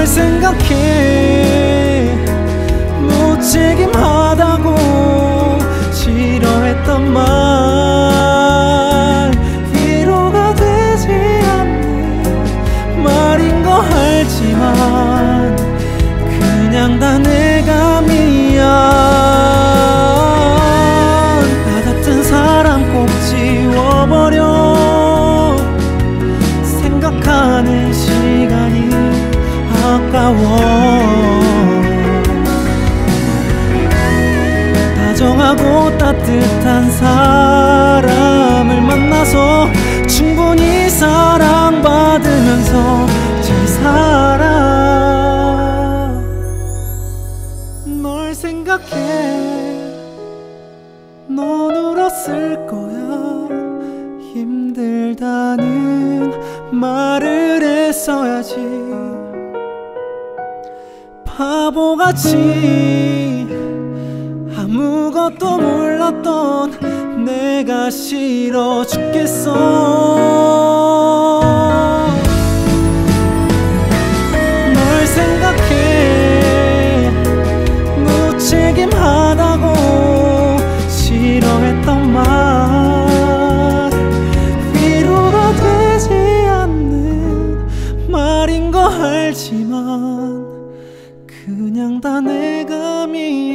생각해 무책임하다고 싫어했던 말 위로가 되지 않는 말인 거 알지만 그냥 다 내가 미안. 나 같은 사람 꼭 지워버려. 생각하는 시간이 아까워. 다정하고 따뜻한 사람을 만나서 충분히 사랑받으면서 잘 살아. 널 생각해 넌 울었을 거야. 힘들다는 말을 했어야지. 바보같이 아무것도 몰랐던 내가 싫어 죽겠어. 널 생각해 무책임하다고 싫어했던 말 위로가 되지 않는 말인 거 알지만 그냥 다 내가 미안.